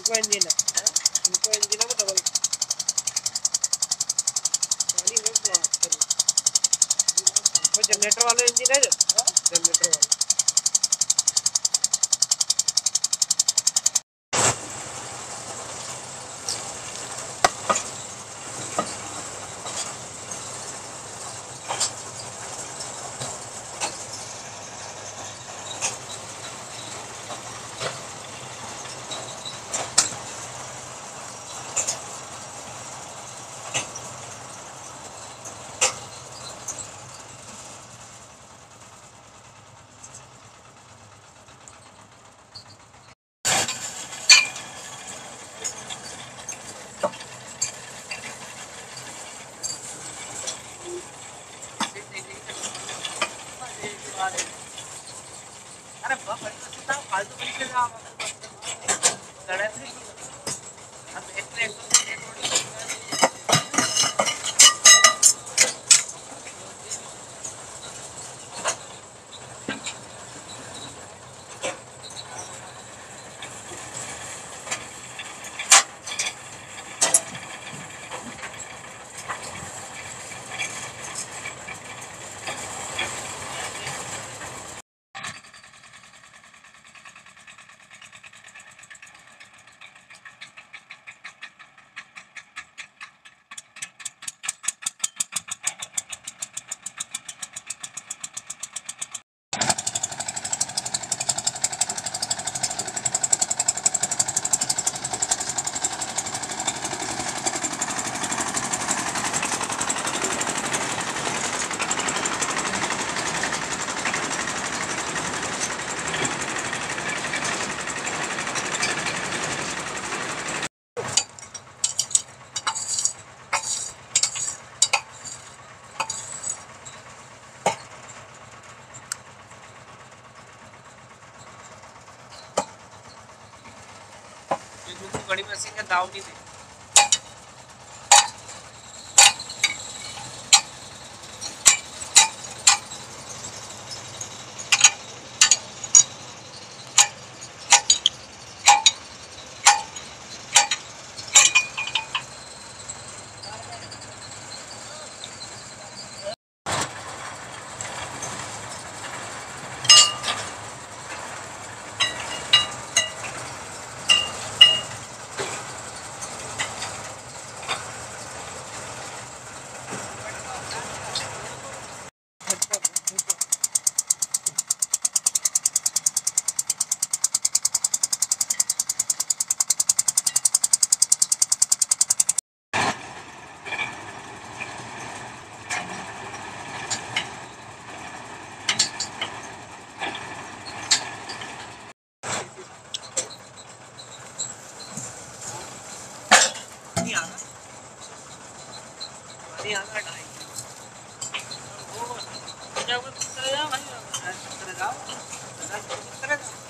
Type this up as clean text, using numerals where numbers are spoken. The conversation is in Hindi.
इनको इंजन है, इनको इंजन है वो डबल पानी में वो जनरेटर वाले इंजन है, जनरेटर वाले। अरे फालतू तरीके से आप लड़ाई नहीं अब एक बड़ी मशीन का दाव नहीं दे। नहीं आना ढाई वो जब करेगा भाई करेगा